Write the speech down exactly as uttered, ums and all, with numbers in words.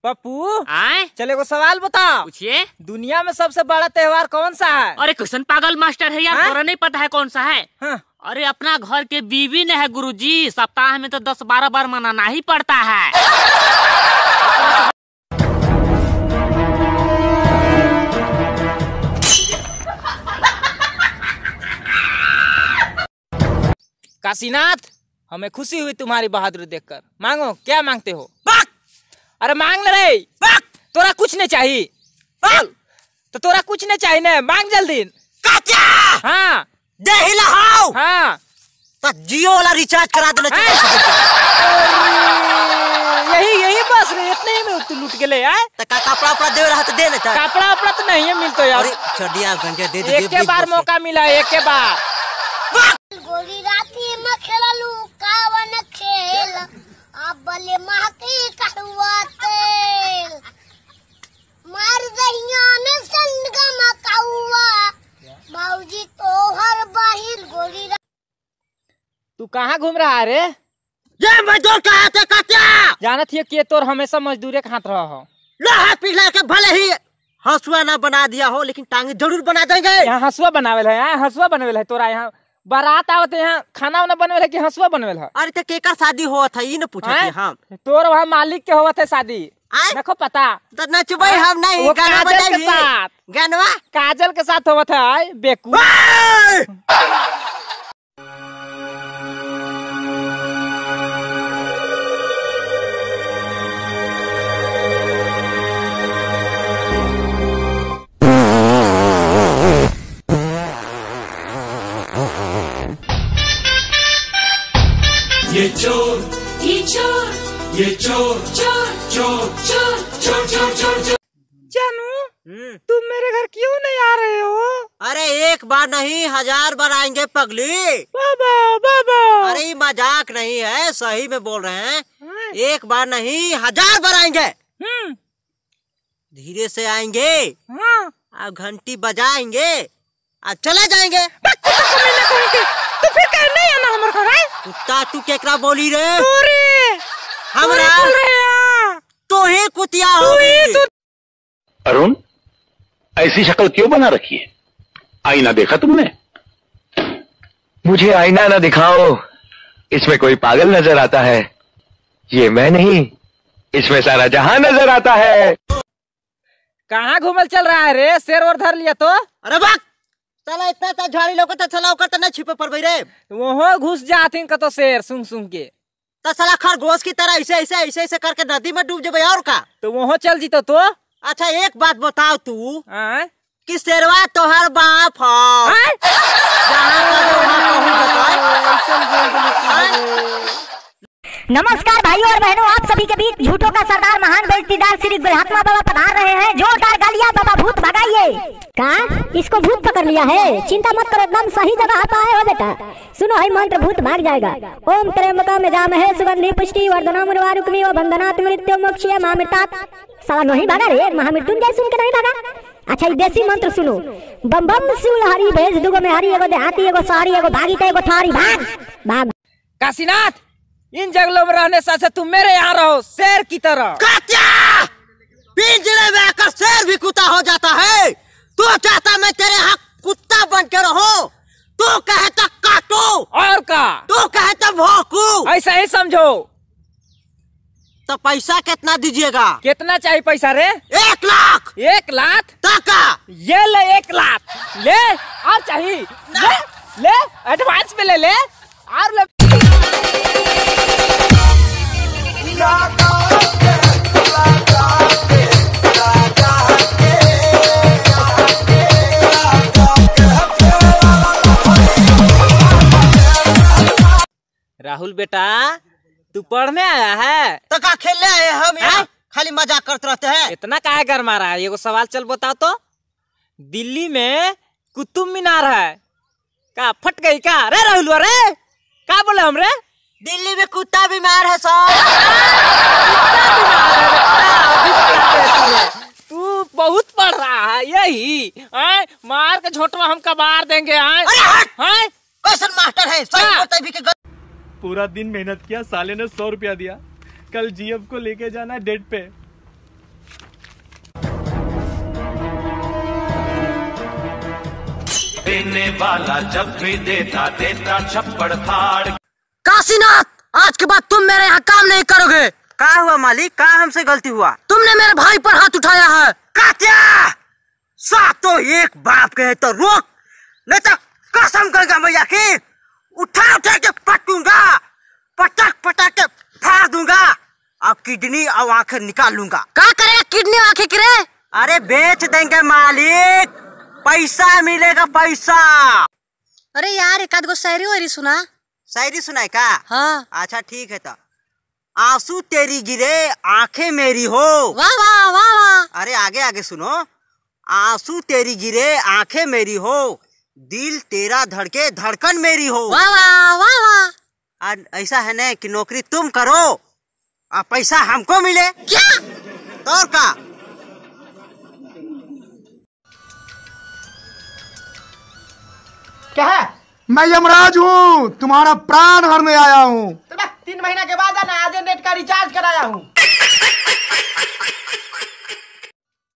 पप्पू आए चले को सवाल बताओ। पूछिए। दुनिया में सबसे बड़ा त्योहार कौन सा है? अरे क्वेश्चन पागल मास्टर है यार, थोड़ा नहीं पता है कौन सा है। हाँ? अरे अपना घर के बीवी ने है गुरुजी, सप्ताह में तो दस बारह बार मनाना ही पड़ता है। काशीनाथ, हमें खुशी हुई तुम्हारी बहादुरी देखकर। मांगो, क्या मांगते हो? अरे मांग ले रे। तोरा कुछ नहीं चाहिए तो तोरा कुछ नहीं चाहिए ना, मांग जल्दी। हाँ दे ही लहाओ। हाँ तो जियो वाला रिचार्ज करा देना चाहिए। यही यही बस रे, इतने ही में तू लूट गेले यार। तो का कपड़ा उपड़ा दे रहा तो दे ना चाहिए। कपड़ा उपड़ा तो नहीं है मिलतो यार। चढ़िया गंजा दे दे। एक के बार मौका मिला, एक के बार। गोली राती में खेललू कावन खेल, अब बले महके कड़वा तेल, मार दहिया में संगम कौवा, बाबूजी तो हर बाहिर गोली। तू कहाँ घूम रहा है रे? ये मजदूर कहाँ थे कत्या? जानत हिए कि तोर हमेशा मजदूरे के हाथ रहा हो। लोहा पिघला के भले ही हंसुआ ना बना दिया हो, लेकिन टांगे जरूर बना देंगे। यहाँ हंसुआ बनावेल है, यहाँ हंसुआ बनवेल है। तोरा यहाँ बारात आवत है, यहाँ खाना वाना बनवेल है कि हंसुआ बनवेल है? अरे तो केकर शादी हुआ था ये न पूछा थे हम। तोर वहाँ मालिक के हुआ थे शादी, देखो पता। तो नचबे हम नहीं, गाना बजाइए गानवा। काजल के साथ हुआ था बेकू। ये चोर ये चोर ये चोर चोर चोर चोर चोर चोर चोर चोर। जानू, तुम मेरे घर क्यों नहीं आ रहे हो? अरे एक बार नहीं हजार बार आएंगे पगली। बाबा बाबा। अरे ये मजाक नहीं है, सही में बोल रहे हैं। एक बार नहीं हजार बार आएंगे। धीरे से आएंगे, अब घंटी बजाएंगे, अब चले जाएंगे। तो फिर कहीं नहीं आना हमारे घर है? कुत्ता तू केकरा बोली रे? हमरा तो ही कुतिया हो। अरुण, ऐसी शक्ल क्यों बना रखी है? आईना देखा तुमने? मुझे आईना ना दिखाओ, इसमें कोई पागल नजर आता है। ये मैं नहीं, इसमें सारा जहां नजर आता है। कहाँ घूमल चल रहा है रे? शेर और धर लिया तो? अरे बाक चला, इतना ता झाड़ी लोग तो चला कर तो न छिपे पर रे। वो घुस जाती का तो शेर सुन सुन के। तो साला खरगोश की तरह ऐसे ऐसे ऐसे ऐसे करके नदी में डूब जाए और का? तो वो चल जीतो तो। अच्छा एक बात बताओ तू, कि शेरवा तोहर बाप हो। नमस्कार भाइयों और बहनों, आप सभी के बीच झूठों का सरदार महान बेइज्जतीदार श्री गुरहात्मा बाबा पधार रहे हैं। जोरदार गालियां बाबा भूत भगाइए। का इसको भूत पकड़ लिया है? चिंता मत करो, एकदम सही जगह आता है। हो बेटा सुनो, है मंत्र, भूत भाग जाएगा। ओम त्र्यंबकम यजामहे सुगंधि पुष्टि वर्धनम उर्वारुकमिव बंधनात् मृत्युं मोक्षये मामृतात्। साला नहीं भागा रे, महामृत्युंजय सुन के नहीं भागा। अच्छा ये देसी मंत्र सुनो। बम बम शिव हरि भेज दुगो में हरि, एगो देहाती एगो सारी, एगो भागी एगो थारी। भाग भाग। काशीनाथ, इन जंगलों में रहने से तुम मेरे यहाँ रहो शेर की तरह। पिंजरे में आकर शेर भी कुत्ता हो जाता है। तू चाहता मैं तेरे यहाँ कुत्ता बन के रहूं? तू कहता काटू और का? तू कहता भौंकू। ऐसा ही समझो। तो पैसा कितना दीजिएगा? कितना चाहिए पैसा रे? एक लाख। एक लाख टाका? ये ले एक लाख ले। और चाहिए ले, ले एडवांस में ले ले और ले। राहुल बेटा, तू पढ़ने आया है? तो का खेलने आए हम यहाँ? खाली मजाक करते रहते हैं। इतना काहे कर मारा है? एगो सवाल चल बताओ तो। दिल्ली में कुतुब मीनार है, का फट गई का रे राहुल? रे का बोले हम रे? दिल्ली में कुत्ता बीमार है सर। तू बहुत पढ़ रहा है यही? आए मार के झोटवा हम कबार देंगे। आए आए कैसन मास्टर है? सही बोलते भी के। पूरा दिन मेहनत किया, साले ने सौ रुपया दिया। कल जीएफ को लेके जाना डेट पे। देने वाला जब भी देता देता छप्पड़ फाड़। काशीनाथ, आज के बाद तुम मेरे यहाँ काम नहीं करोगे। क्या हुआ मालिक, क्या हमसे गलती हुआ? तुमने मेरे भाई पर हाथ उठाया है। कात्या, साथ तो एक बाप के है तो रोक, नहीं तो कसम करके भैया की उठा उठा के पटूंगा, पटक पटक के फाड़ दूंगा और किडनी और आंखें निकाल लूंगा। क्या करेगा किडनी आंखें करे? अरे बेच देंगे मालिक, पैसा मिलेगा पैसा। अरे यार एक आध गो शायरी वायरी सुना। शायरी सुनाए का? हाँ। अच्छा ठीक है। तो आंसू तेरी गिरे आंखें मेरी हो। वाह वाह वाह वाह। अरे आगे आगे सुनो। आंसू तेरी गिरे आंखें मेरी हो, दिल तेरा धड़के धड़कन मेरी हो। वाह वाह वाह वाह। आज ऐसा है ना कि नौकरी तुम करो और पैसा हमको मिले। क्या? और का? क्या है? मैं यमराज हूँ, तुम्हारा प्राण हरने आया हूँ। तीन महीना के बाद ना आज नेट का रिचार्ज कराया हूँ।